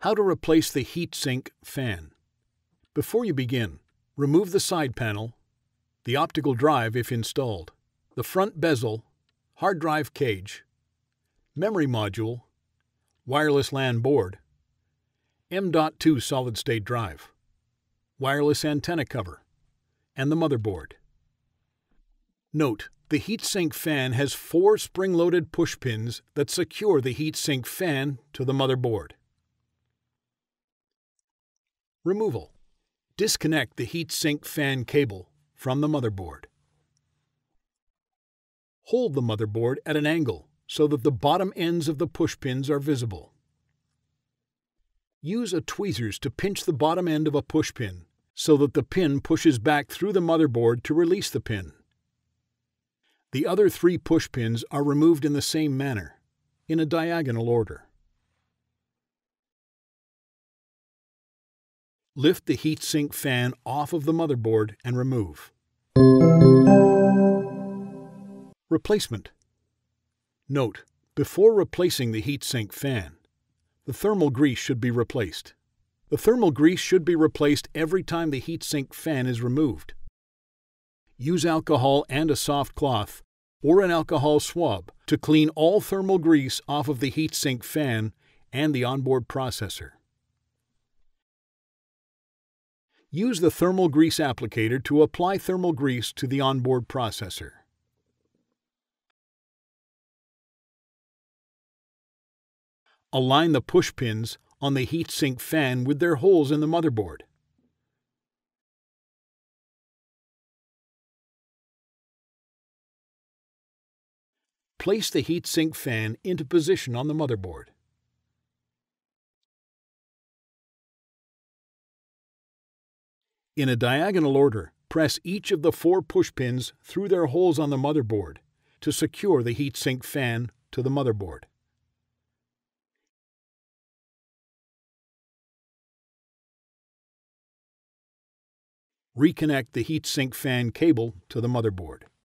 How to replace the heatsink fan. Before you begin, remove the side panel, the optical drive if installed, the front bezel, hard drive cage, memory module, wireless LAN board, M.2 solid-state drive, wireless antenna cover, and the motherboard. Note: the heatsink fan has 4 spring-loaded push pins that secure the heatsink fan to the motherboard. Removal: disconnect the heatsink fan cable from the motherboard. Hold the motherboard at an angle so that the bottom ends of the push pins are visible. Use a tweezers to pinch the bottom end of a push pin so that the pin pushes back through the motherboard to release the pin. The other 3 push pins are removed in the same manner, in a diagonal order. Lift the heatsink fan off of the motherboard and remove. Replacement. Note: before replacing the heatsink fan, the thermal grease should be replaced. The thermal grease should be replaced every time the heatsink fan is removed. Use alcohol and a soft cloth or an alcohol swab to clean all thermal grease off of the heatsink fan and the onboard processor. Use the thermal grease applicator to apply thermal grease to the onboard processor. Align the push pins on the heatsink fan with their holes in the motherboard. Place the heatsink fan into position on the motherboard. In a diagonal order, press each of the 4 push pins through their holes on the motherboard to secure the heatsink fan to the motherboard. Reconnect the heatsink fan cable to the motherboard.